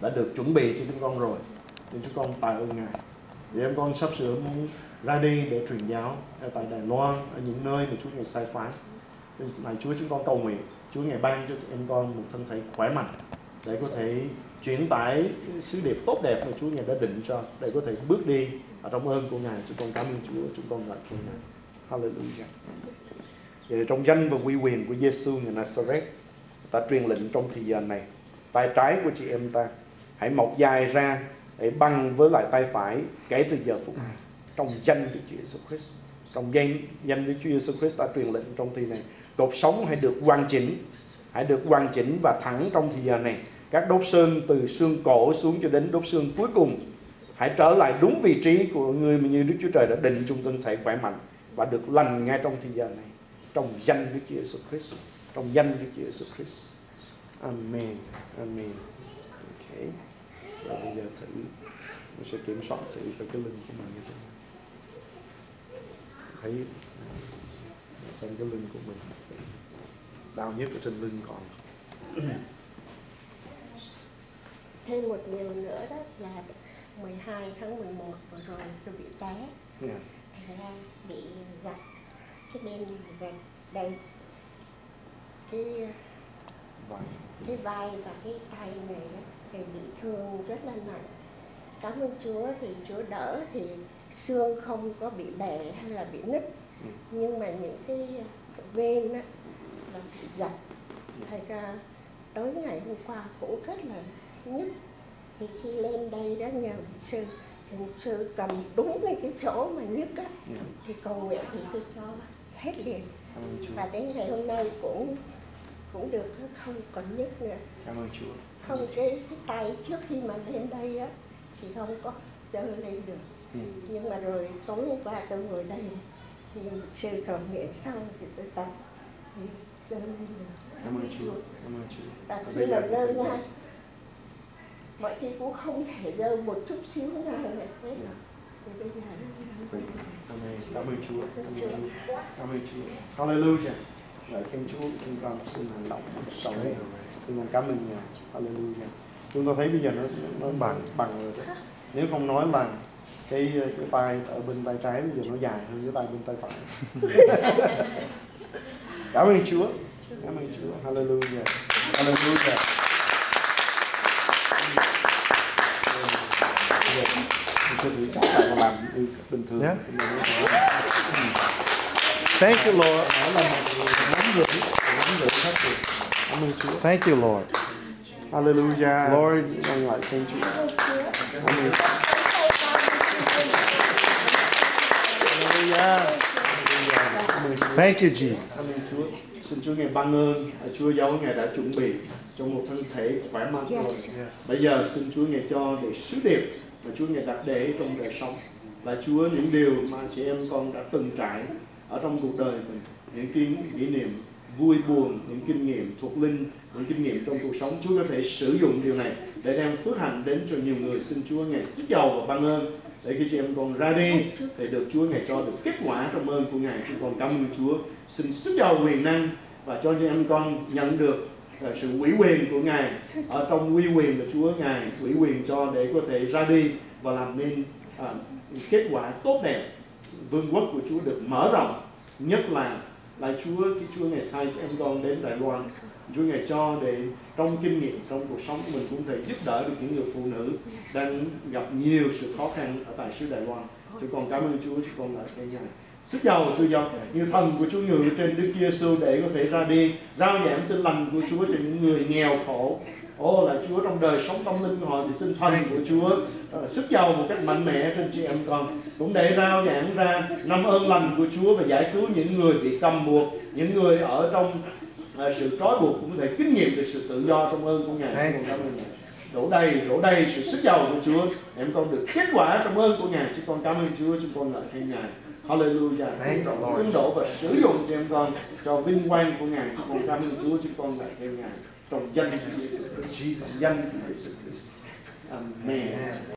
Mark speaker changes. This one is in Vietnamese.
Speaker 1: đã được chuẩn bị cho chúng con rồi. Nên chúng con tạ ơn Ngài. Vì em con sắp sửa muốn ra đi để truyền giáo ở tại Đài Loan, ở những nơi mà Chúa Ngài sai phái. Này Chúa, chúng con cầu nguyện Chúa Ngài ban cho em con một thân thể khỏe mạnh để có thể chuyển tải sứ điệp tốt đẹp mà Chúa Ngài đã định cho, để có thể bước đi ở trong ơn của Ngài. Chúng con cảm ơn Chúa, chúng con ngợi khen Ngài. Hallelujah. Vậy trong danh và uy quyền của Giêsu người Nazareth, ta truyền lệnh trong thời gian này, tay trái của chị em ta hãy mọc dài ra để bằng với lại tay phải kể từ giờ phút này, trong danh của Chúa Giêsu Christ. Trong danh của Chúa Giêsu Christ ta truyền lệnh trong thời này, cột sống hãy được hoàn chỉnh và thẳng trong thời gian này. Các đốt xương từ xương cổ xuống cho đến đốt xương cuối cùng hãy trở lại đúng vị trí của người mà như Đức Chúa Trời đã định trong thân thể khỏe mạnh và được lành ngay trong thời gian này, trong danh của Chúa Giêsu Christ, trong danh của Chúa Giêsu Christ. Amen. Amen. Okay. Rồi bây giờ thử mình sẽ kiểm soát thử cái lưng của mình như thế nào. Thấy xem cái lưng của mình đau nhất ở trên lưng còn.
Speaker 2: Thêm một điều nữa đó là 12 tháng 11 vừa rồi tôi bị té. Thành ra bị giật cái bên vạch đây, cái vai và cái tay này đó, thì bị thương rất là nặng. Cảm ơn Chúa thì Chúa đỡ, thì xương không có bị bẻ hay là bị nứt, nhưng mà những cái ven đó là bị giật. Thành ra tới ngày hôm qua cũng rất là nhức. Thì khi lên đây đó nhờ mục sư, thì mục sư cầm đúng cái chỗ mà nhức á, thì cầu nguyện thì tôi cho hết liền. Và đến ngày hôm nay cũng được, không còn nhức nữa.
Speaker 1: Cảm ơn Chúa.
Speaker 2: Không, cái tay trước khi mà lên đây á thì không có dơ lên được. Nhưng mà rồi tối hôm qua tôi ngồi đây thì mục sư cầu nguyện xong thì tôi tập thì dơ lên được.
Speaker 1: Cảm ơn Chúa. Cảm ơn Chúa.
Speaker 2: Và khi là dơ nha, mọi khi cũng không thể dơ một chút xíu nào hết. Thì bây giờ
Speaker 1: Amen. Cảm ơn Chúa. Cảm ơn Chúa. Hallelujah. Lại khen Chúa, chúng ta xin hành động sau này. Chúng con cảm ơn Ngài. Hallelujah. Chúng ta thấy bây giờ nó bằng rồi đấy. Nếu không nói là cái tay ở bên tay trái bây giờ nó dài hơn cái tay bên tay phải. Cảm ơn Chúa. Cảm ơn Chúa. Hallelujah. Hallelujah. Làm bình thường. Yeah. Thank you, Lord. Thank you, Lord. Hallelujah. Lord, con lại khen Chúa. Amen. Hallelujah. Thank you, Jesus. Amen, Chúa. Xin Chúa Ngài ban ơn, Chúa dấu Ngài đã chuẩn bị cho một thân thể khỏe mạnh rồi. Bây giờ xin Chúa Ngài cho để sứ điệp mà Chúa Ngài đặt để trong đời sống, là Chúa những điều mà chị em con đã từng trải ở trong cuộc đời mình, những kỷ niệm vui buồn, những kinh nghiệm thuộc linh, những kinh nghiệm trong cuộc sống, Chúa có thể sử dụng điều này để đem phước hạnh đến cho nhiều người. Xin Chúa Ngài sức giàu và ban ơn để khi chị em con ra đi thì được Chúa Ngài cho được kết quả trong ơn của Ngài. Chúng con cảm ơn Chúa. Xin sức giàu quyền năng và cho chị em con nhận được sự ủy quyền của Ngài ở trong uy quyền của Chúa. Ngài ủy quyền cho để có thể ra đi và làm nên kết quả tốt đẹp. Vương quốc của Chúa được mở rộng, nhất là Chúa, khi Chúa Ngài sai cho em con đến Đài Loan, Chúa Ngài cho để trong kinh nghiệm trong cuộc sống của mình cũng thể giúp đỡ được những người phụ nữ đang gặp nhiều sự khó khăn ở tại xứ Đài Loan. Chúng con cảm ơn Chúa, chúng con là cái Ngài sức giàu Chúa giàu như thần của Chúa ngự trên Đức Giêsu để có thể ra đi rao giảng tin lành của Chúa cho những người nghèo khổ. Là Chúa trong đời sống tâm linh của họ thì xin thần của Chúa sức giàu một cách mạnh mẽ trên chị em con, cũng để rao giảng ra năm ơn lành của Chúa và giải cứu những người bị cầm buộc, những người ở trong sự trói buộc cũng có thể kinh nghiệm về sự tự do trong ơn của Ngài. Chúng con cảm ơn Ngài. Đổ đầy sự sức giàu của Chúa, em con được kết quả trong ơn của Ngài. Chúng con cảm ơn Chúa, chúng con ngợi khen Ngài. Hallelujah. Ứng đổ và sử dụng cho em con cho vinh quang của Ngài. Chúng con cảm ơn Chúa, chúng con ngợi khen Ngài. Trong danh của Jesus, danh của Jesus Christ. Amen.